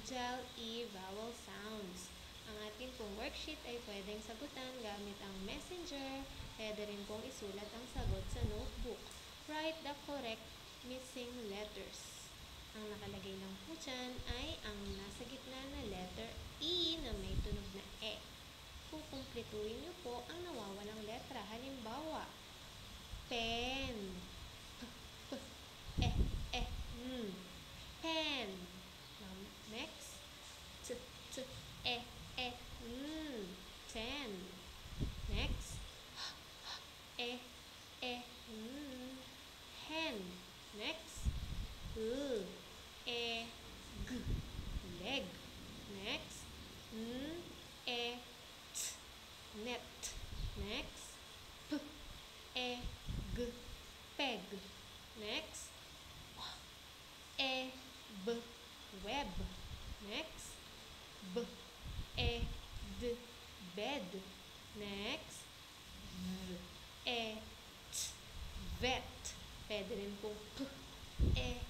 laryngeal E vowel sounds. Ang ating pong worksheet ay pwedeng sagutan gamit ang messenger. Pwede rin pong isulat ang sagot sa notebook. Write the correct missing letters. Ang nakalagay lang po dyan ay ang nasa gitna na letter E na may tunog na E. Kukumplituhin niyo po ang nawawalang letra. Halimbawa, pen. Pen. Next. Ten. Next. Hen. Next. Leg. Next. Net. Next. Peg. Next. Web. Next. Bed. Next. Vet. Pwede rin pong